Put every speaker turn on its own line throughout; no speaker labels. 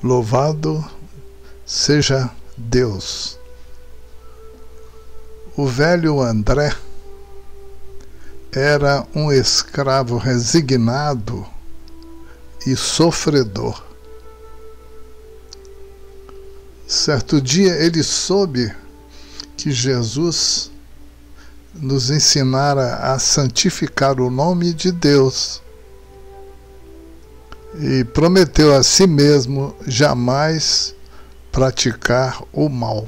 Louvado seja Deus. O velho André era um escravo resignado e sofredor. Certo dia ele soube que Jesus nos ensinara a santificar o nome de Deus e prometeu a si mesmo jamais praticar o mal.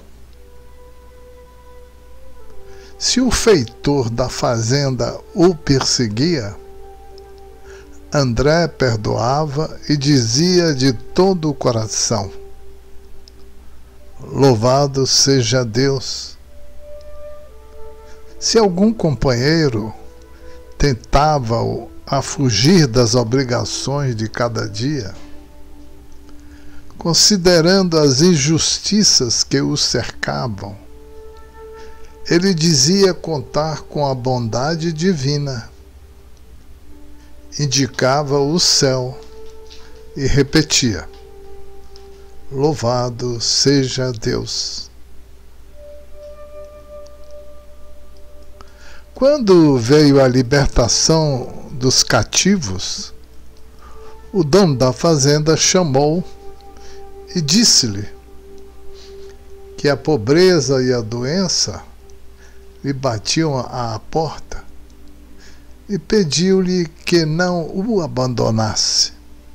Se o feitor da fazenda o perseguia, André perdoava e dizia de todo o coração: Louvado seja Deus. Se algum companheiro tentava-o a fugir das obrigações de cada dia, considerando as injustiças que o cercavam, ele dizia contar com a bondade divina, indicava o céu e repetia: Louvado seja Deus. Quando veio a libertação dos cativos, o dono da fazenda chamou e disse-lhe que a pobreza e a doença lhe batiam à porta e pediu-lhe que não o abandonasse.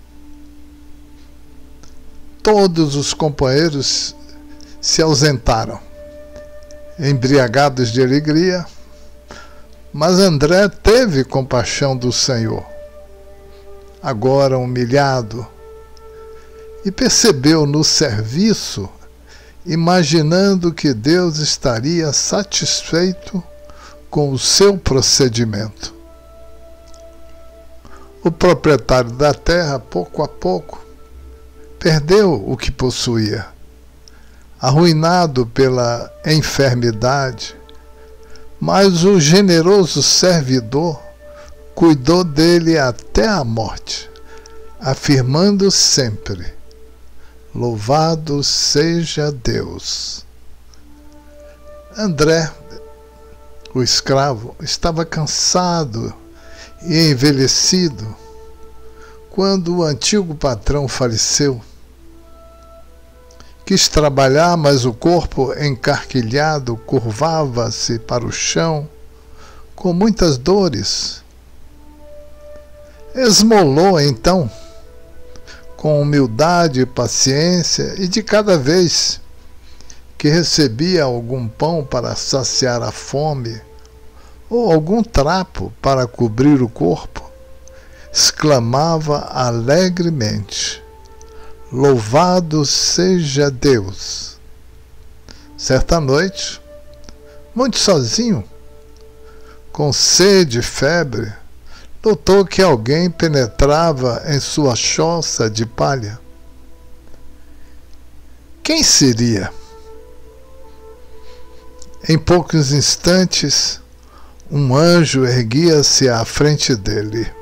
Todos os companheiros se ausentaram, embriagados de alegria, mas André teve compaixão do Senhor, agora humilhado, e percebeu no serviço, imaginando que Deus estaria satisfeito com o seu procedimento. O proprietário da terra, pouco a pouco, perdeu o que possuía, arruinado pela enfermidade, mas o generoso servidor cuidou dele até a morte, afirmando sempre: Louvado seja Deus. André, o escravo, estava cansado e envelhecido quando o antigo patrão faleceu. Quis trabalhar, mas o corpo encarquilhado curvava-se para o chão com muitas dores. Esmolou então, com humildade e paciência, e de cada vez que recebia algum pão para saciar a fome ou algum trapo para cobrir o corpo, exclamava alegremente: Louvado seja Deus! Certa noite, muito sozinho, com sede e febre, notou que alguém penetrava em sua choça de palha. Quem seria? Em poucos instantes, um anjo erguia-se à frente dele.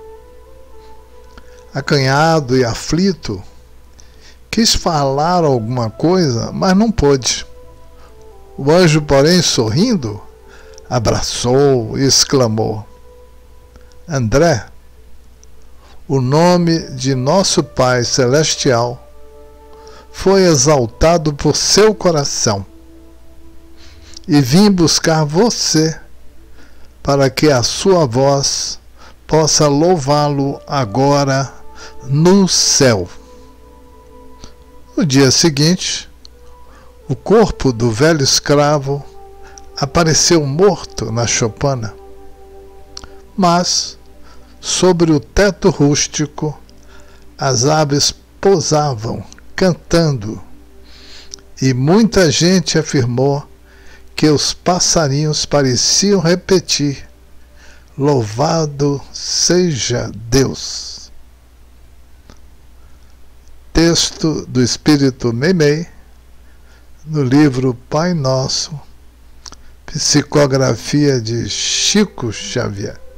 Acanhado e aflito, quis falar alguma coisa, mas não pôde. O anjo, porém, sorrindo, abraçou e exclamou: André, o nome de nosso Pai Celestial foi exaltado por seu coração, e vim buscar você para que a sua voz possa louvá-lo agora no céu. No dia seguinte, o corpo do velho escravo apareceu morto na choupana, mas sobre o teto rústico as aves pousavam, cantando, e muita gente afirmou que os passarinhos pareciam repetir: Louvado seja Deus! Texto do Espírito Meimei, no livro Pai Nosso, psicografia de Chico Xavier.